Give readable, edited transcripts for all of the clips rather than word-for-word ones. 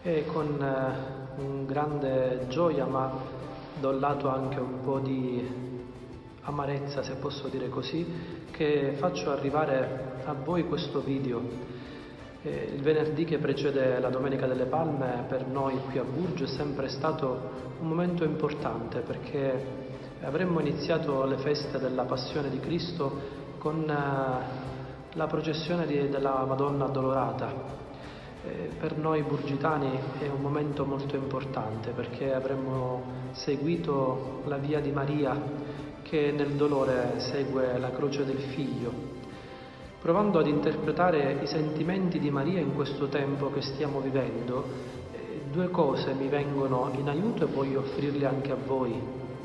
E con un grande gioia, ma da un lato anche un po' di amarezza, se posso dire così, che faccio arrivare a voi questo video. Il venerdì che precede la Domenica delle Palme per noi qui a Burgio è sempre stato un momento importante, perché avremmo iniziato le feste della Passione di Cristo con la processione della Madonna Addolorata. Per noi burgitani è un momento molto importante, perché avremmo seguito la via di Maria che nel dolore segue la croce del Figlio. Provando ad interpretare i sentimenti di Maria in questo tempo che stiamo vivendo, due cose mi vengono in aiuto e voglio offrirle anche a voi.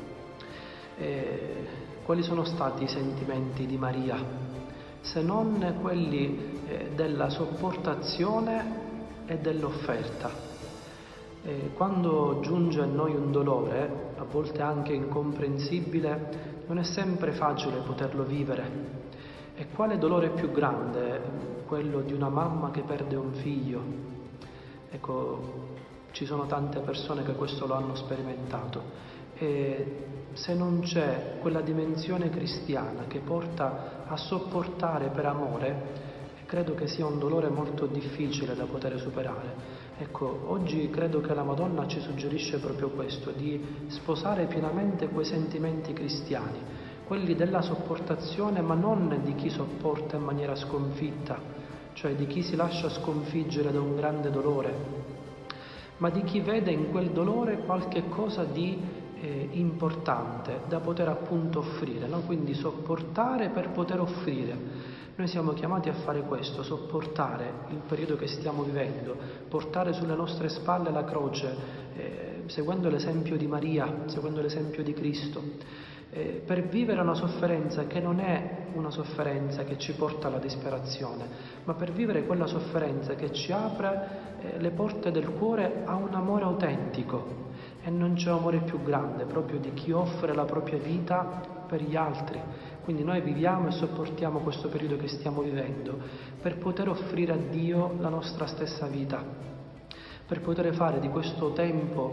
Quali sono stati i sentimenti di Maria? Se non quelli della sopportazione e dell'offerta. Quando giunge a noi un dolore, a volte anche incomprensibile, non è sempre facile poterlo vivere. E quale dolore più grande? Quello di una mamma che perde un figlio. Ecco, ci sono tante persone che questo lo hanno sperimentato. E se non c'è quella dimensione cristiana che porta a sopportare per amore, credo che sia un dolore molto difficile da poter superare. Ecco, oggi credo che la Madonna ci suggerisce proprio questo, di sposare pienamente quei sentimenti cristiani, quelli della sopportazione, ma non di chi sopporta in maniera sconfitta, cioè di chi si lascia sconfiggere da un grande dolore, ma di chi vede in quel dolore qualche cosa di importante da poter appunto offrire, no? Quindi sopportare per poter offrire. Noi siamo chiamati a fare questo, sopportare il periodo che stiamo vivendo, portare sulle nostre spalle la croce, seguendo l'esempio di Maria, seguendo l'esempio di Cristo, per vivere una sofferenza che non è una sofferenza che ci porta alla disperazione, ma per vivere quella sofferenza che ci apre le porte del cuore a un amore autentico. E non c'è amore più grande proprio di chi offre la propria vita per gli altri. Quindi noi viviamo e sopportiamo questo periodo che stiamo vivendo per poter offrire a Dio la nostra stessa vita, per poter fare di questo tempo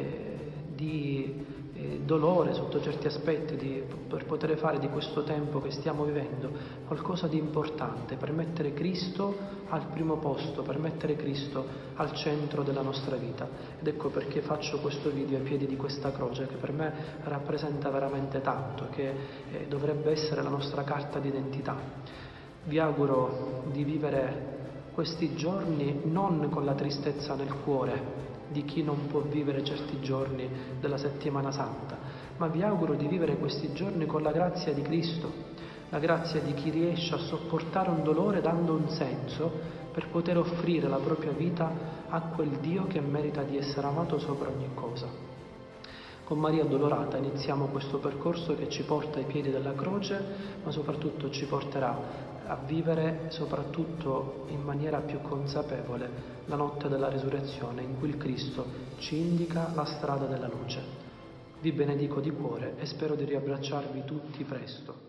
di dolore sotto certi aspetti, per poter fare di questo tempo che stiamo vivendo qualcosa di importante, per mettere Cristo al primo posto, per mettere Cristo al centro della nostra vita. Ed ecco perché faccio questo video ai piedi di questa croce, che per me rappresenta veramente tanto, che dovrebbe essere la nostra carta d'identità. Vi auguro di vivere questi giorni non con la tristezza nel cuore di chi non può vivere certi giorni della Settimana Santa, ma vi auguro di vivere questi giorni con la grazia di Cristo, la grazia di chi riesce a sopportare un dolore dando un senso per poter offrire la propria vita a quel Dio che merita di essere amato sopra ogni cosa. Con Maria Addolorata iniziamo questo percorso che ci porta ai piedi della croce, ma soprattutto ci porterà a vivere soprattutto in maniera più consapevole la notte della risurrezione, in cui il Cristo ci indica la strada della luce. Vi benedico di cuore e spero di riabbracciarvi tutti presto.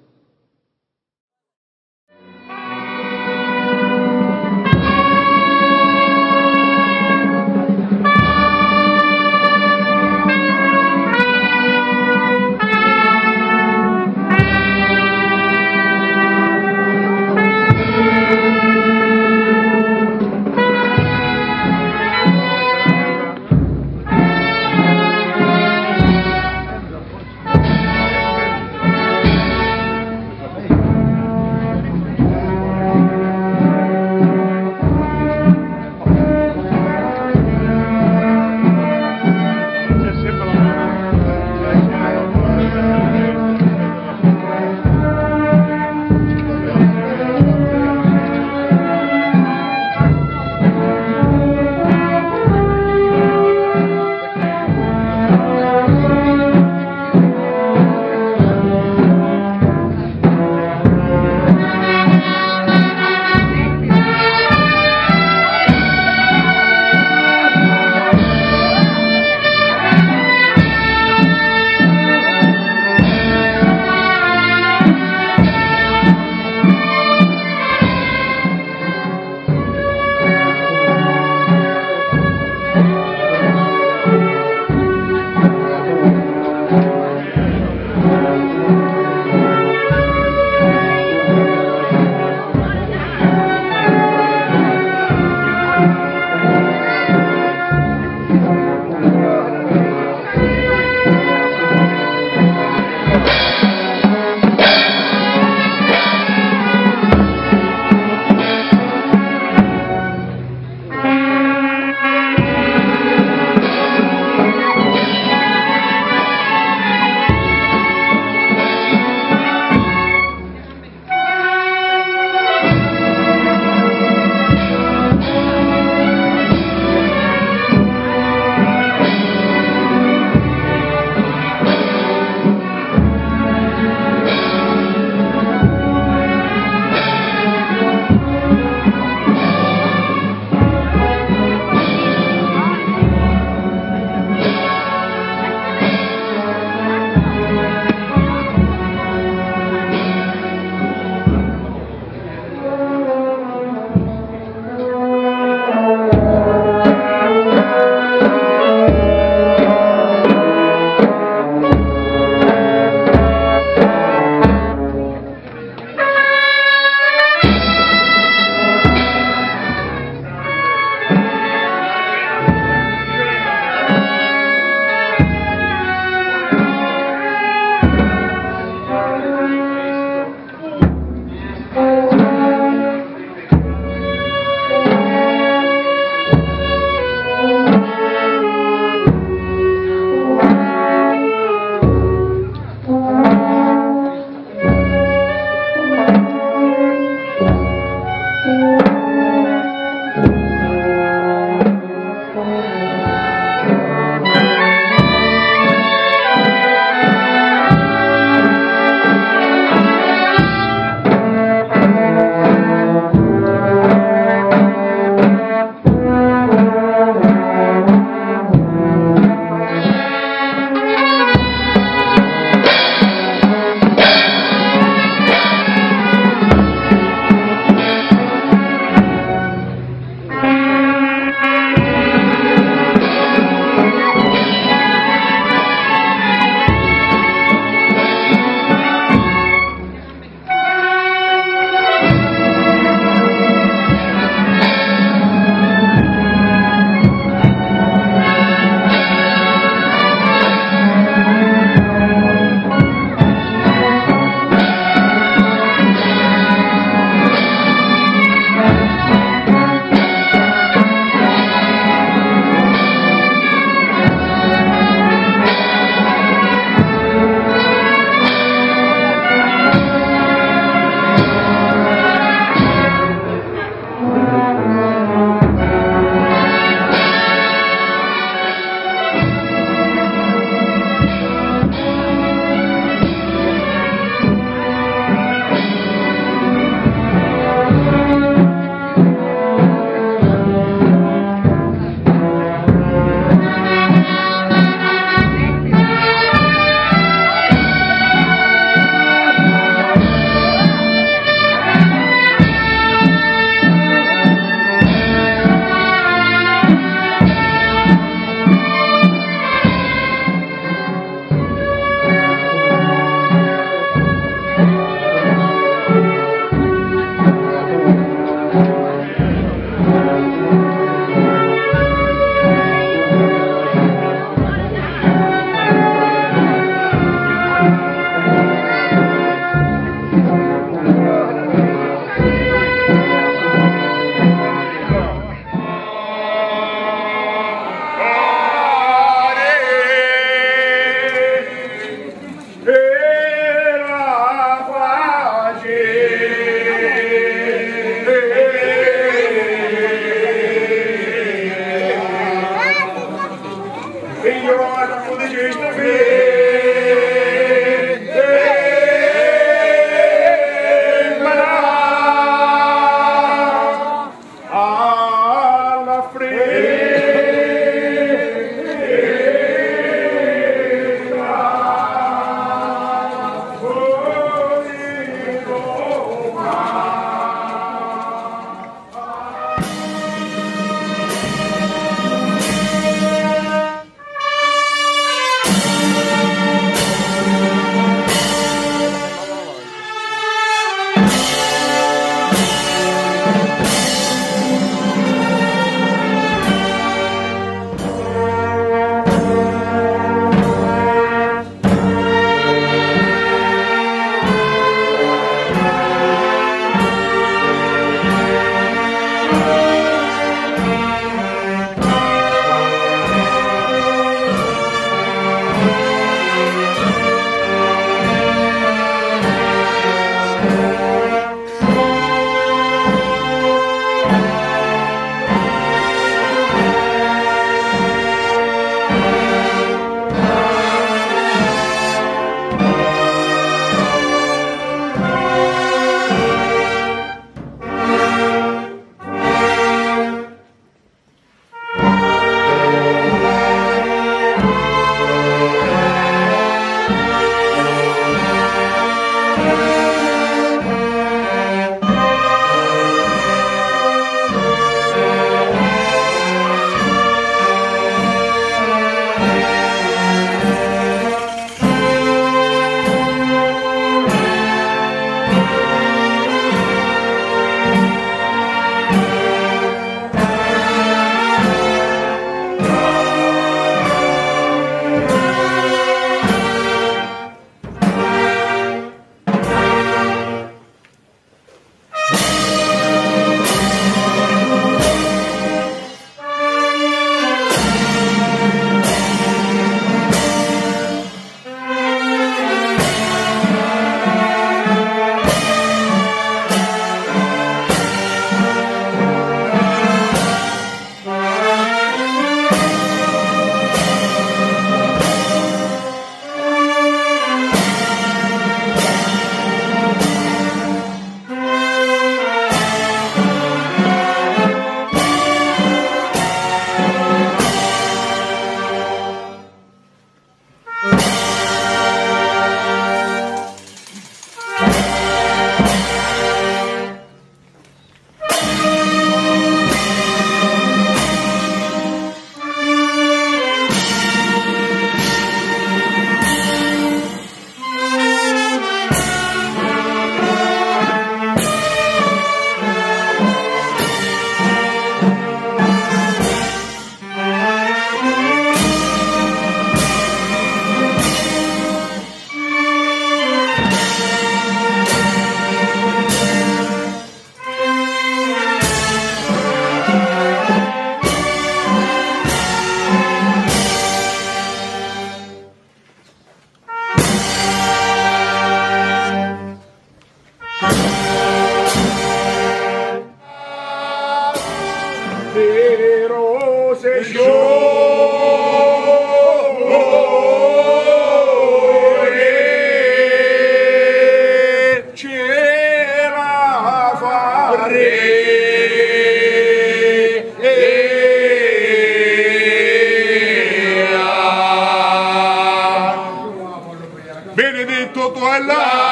è là.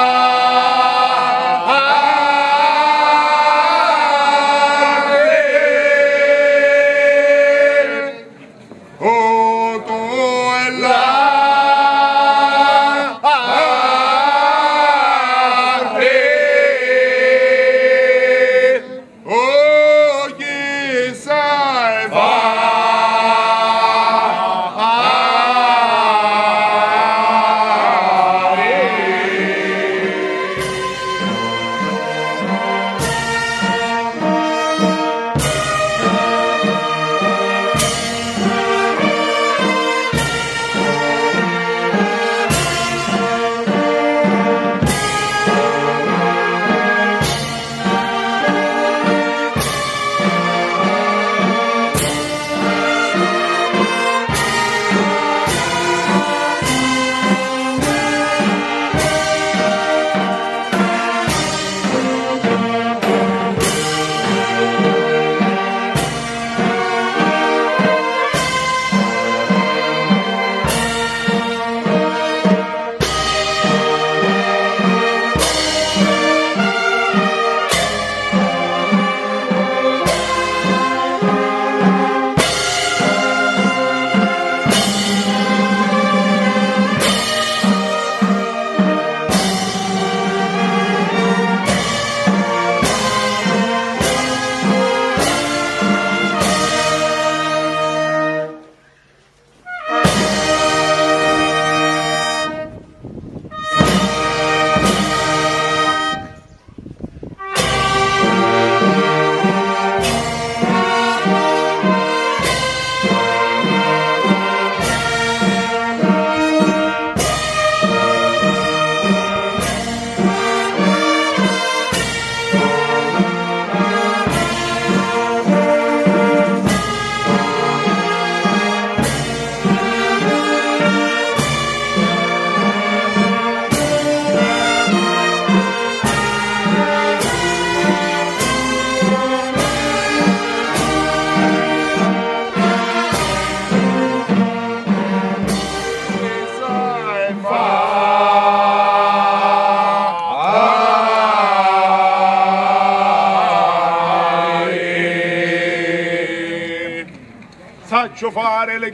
Faccio fare le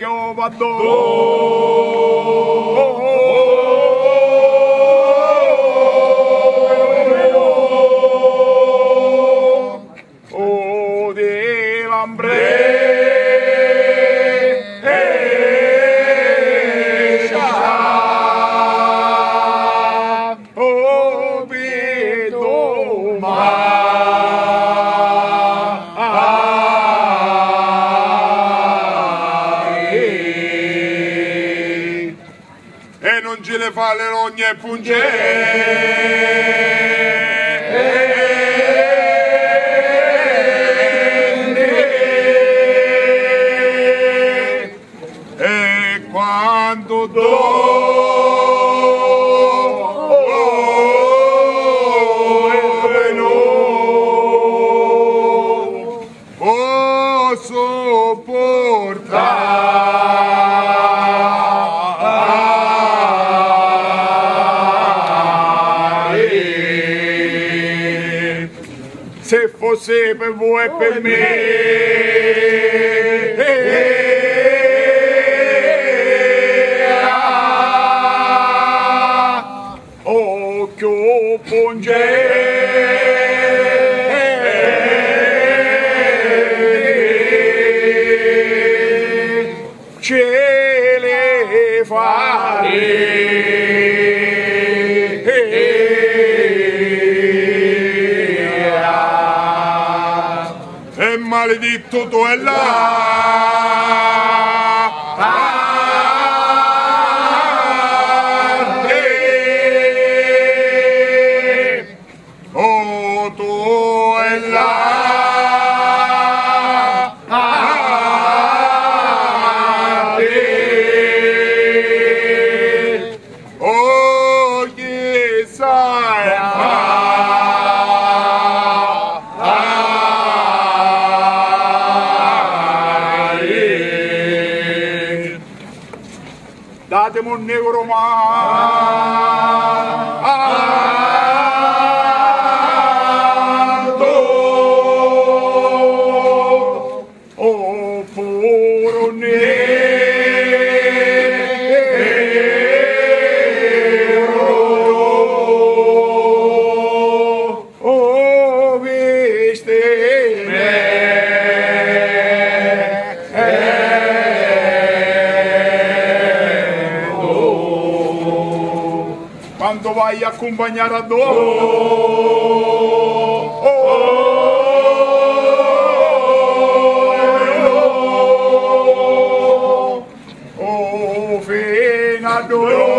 oh di lambre oh vedo e non ce le fa le rogne e e quando posso portare se fosse per voi e per me occhio ce le fare e maledetto tu è là oh tu è là oh chi sai fare datemi un euro ma oh puro nero oh viste quando vai a accompagnare a oh fino a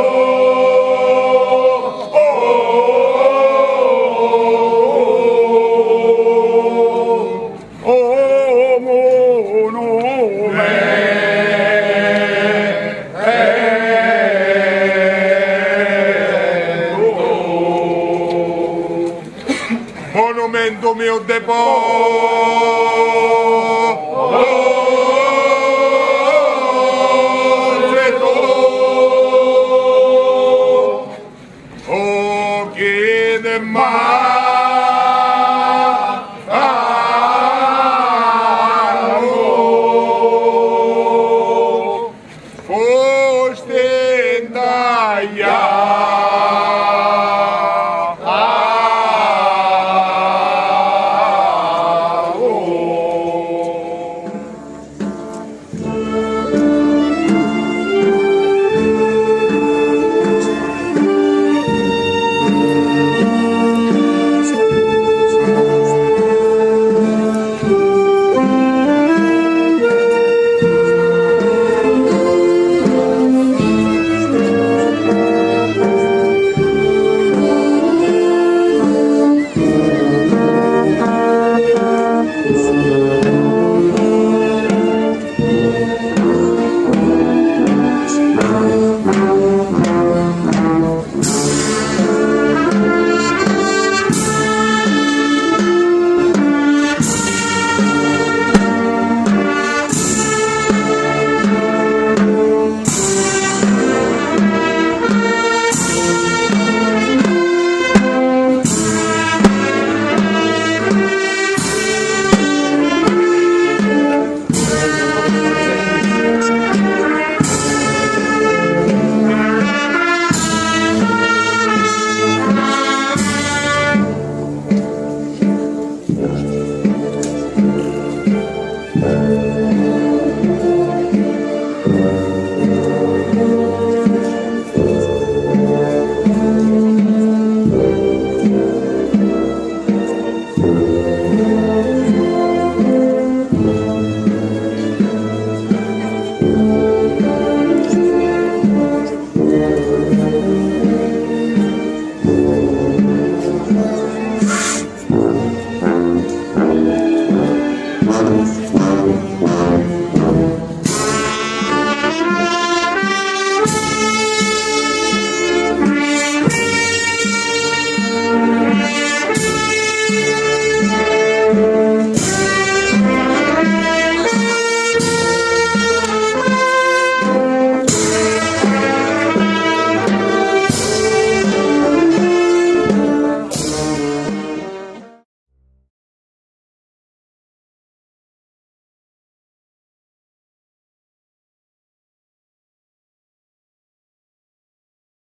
oh nome monumento mio deposito oh chiede mai